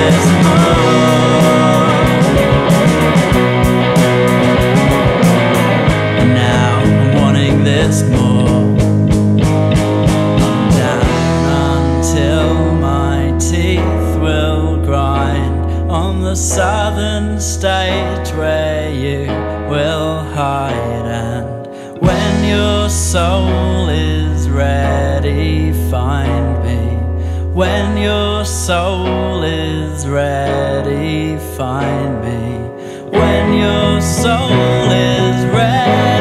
this more. And now I'm wanting this more. I'm down until my teeth will grind on the southern state where you will hide. And when your soul is ready, find me. When your soul is ready, find me. When your soul is ready.